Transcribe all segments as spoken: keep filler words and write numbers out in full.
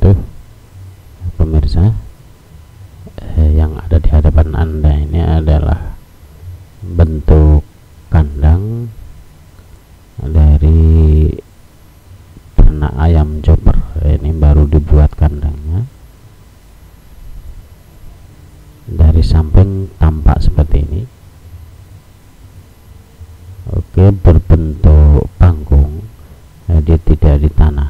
wabarakatuh. Pemirsa, eh, yang ada di hadapan Anda ini adalah bentuk kandang dari ternak ayam chopper. Ini baru dibuat kandangnya. Dari samping tampak seperti ini. Oke, berbentuk panggung, dia tidak di tanah.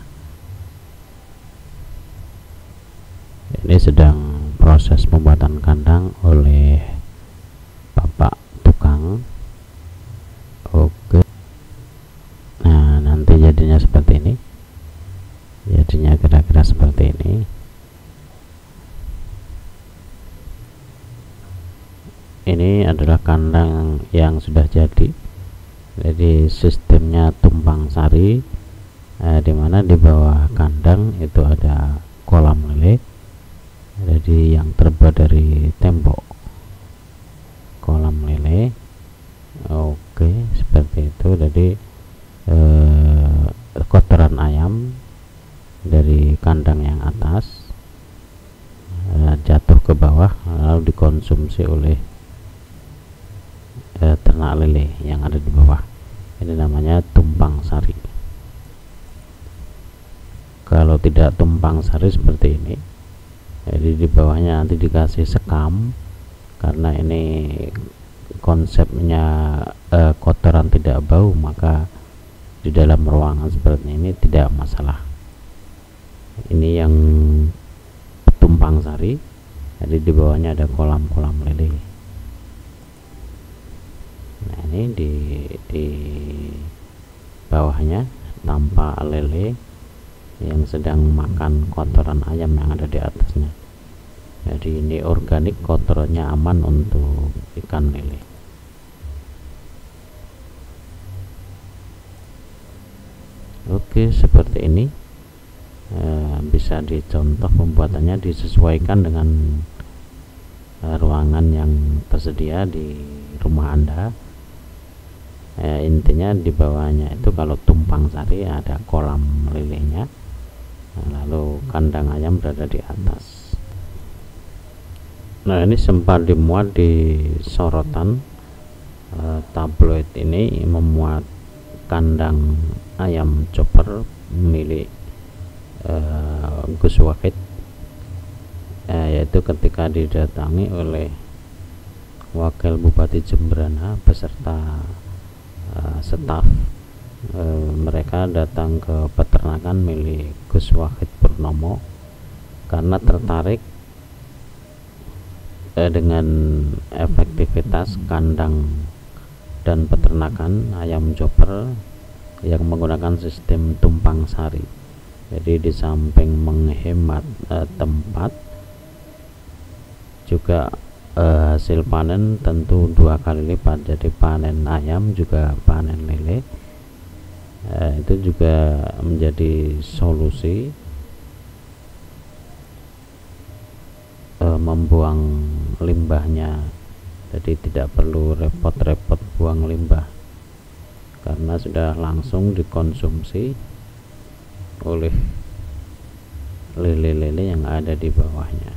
Ini sedang proses pembuatan kandang oleh bapak tukang. Oke, nah nanti jadinya seperti ini, jadinya kira-kira seperti ini. Ini adalah kandang yang sudah jadi. Jadi sistemnya tumpang sari, eh, dimana di bawah kandang itu ada kolam lele. Jadi yang terbuat dari tembok kolam lele. Oke, seperti itu. Jadi eh, kotoran ayam dari kandang yang atas eh, jatuh ke bawah lalu dikonsumsi oleh eh, ternak lele yang ada di bawah. Ini namanya tumpang sari. Kalau tidak tumpang sari seperti ini, jadi di bawahnya nanti dikasih sekam, karena ini konsepnya eh, kotoran tidak bau, maka di dalam ruangan seperti ini tidak masalah. Ini yang tumpang sari, jadi di bawahnya ada kolam-kolam lele. Nah, ini di di bawahnya tampak lele yang sedang makan kotoran ayam yang ada di atasnya. Jadi ini organik, kotorannya aman untuk ikan lele. Oke, seperti ini. E, bisa dicontoh pembuatannya, disesuaikan dengan e, ruangan yang tersedia di rumah Anda. E, intinya di bawahnya itu kalau tumpang sari ada kolam lelenya. Lalu kandang ayam berada di atas. Nah, ini sempat dimuat di sorotan e, tabloid. Ini memuat kandang ayam chopper milik e, Gus Wahid, e, yaitu ketika didatangi oleh Wakil Bupati Jembrana beserta e, staf. E, mereka datang ke peternakan milik Gus Wahid Purnomo karena tertarik e, dengan efektivitas kandang dan peternakan ayam chopper yang menggunakan sistem tumpang sari. Jadi di samping menghemat e, tempat, juga e, hasil panen tentu dua kali lipat. Jadi panen ayam juga panen lele. Eh, itu juga menjadi solusi eh, membuang limbahnya. Jadi tidak perlu repot-repot buang limbah karena sudah langsung dikonsumsi oleh lele-lele yang ada di bawahnya.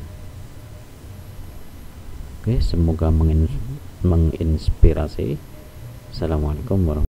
Oke, semoga menginspirasi. Assalamualaikum warahmatullahi wabarakatuh.